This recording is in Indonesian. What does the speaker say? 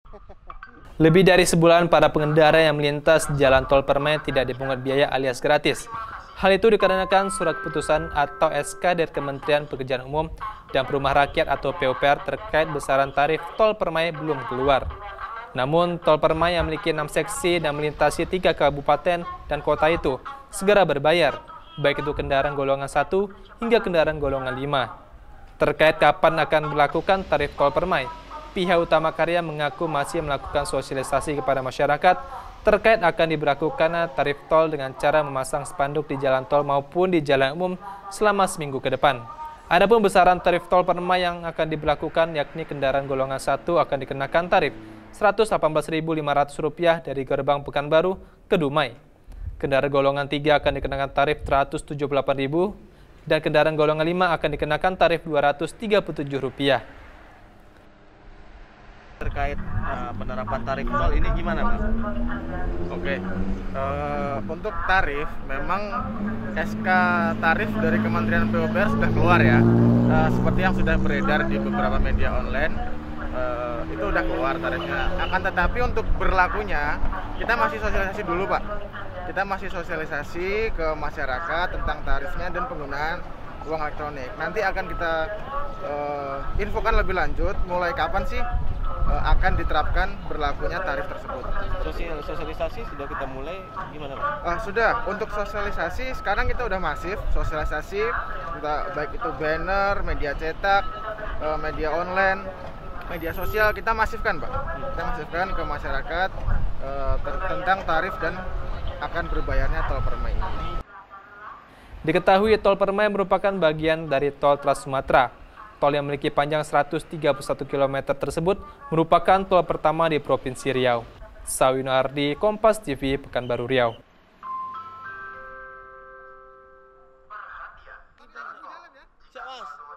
Lebih dari sebulan para pengendara yang melintas jalan tol Permai tidak dipungut biaya alias gratis. Hal itu dikarenakan surat keputusan atau SK dari Kementerian Pekerjaan Umum dan Perumahan Rakyat atau PUPR terkait besaran tarif tol Permai belum keluar. Namun, tol Permai yang memiliki 6 seksi dan melintasi 3 kabupaten dan kota itu segera berbayar, baik itu kendaraan golongan 1 hingga kendaraan golongan 5. Terkait kapan akan berlakukan tarif tol Permai, pihak Utama Karya mengaku masih melakukan sosialisasi kepada masyarakat terkait akan diberlakukan tarif tol dengan cara memasang spanduk di jalan tol maupun di jalan umum selama seminggu ke depan. Adapun besaran tarif tol Permai yang akan diberlakukan yakni kendaraan golongan 1 akan dikenakan tarif Rp118.500 dari gerbang Pekanbaru ke Dumai. Kendaraan golongan 3 akan dikenakan tarif Rp178.000 dan kendaraan golongan 5 akan dikenakan tarif Rp237. Terkait penerapan tarif tol ini gimana, Pak? Oke, untuk tarif memang SK tarif dari Kementerian PUPR sudah keluar ya. Seperti yang sudah beredar di beberapa media online, itu udah keluar tarifnya. Akan tetapi untuk berlakunya kita masih sosialisasi dulu, Pak. Kita masih sosialisasi ke masyarakat tentang tarifnya dan penggunaan uang elektronik. Nanti akan kita infokan lebih lanjut mulai kapan sih akan diterapkan berlakunya tarif tersebut. Sosialisasi sudah kita mulai gimana, Pak? Sudah, untuk sosialisasi sekarang kita udah masif sosialisasi, baik itu banner, media cetak, media online, media sosial kita masifkan, Pak. Kita masifkan ke masyarakat tentang tarif dan akan berbayarnya tol Permai ini. Diketahui tol Permai merupakan bagian dari tol Trans Sumatera. Tol yang memiliki panjang 131 km tersebut merupakan tol pertama di Provinsi Riau. Sawino Ardi, Kompas TV, Pekanbaru Riau. Siap, Mas.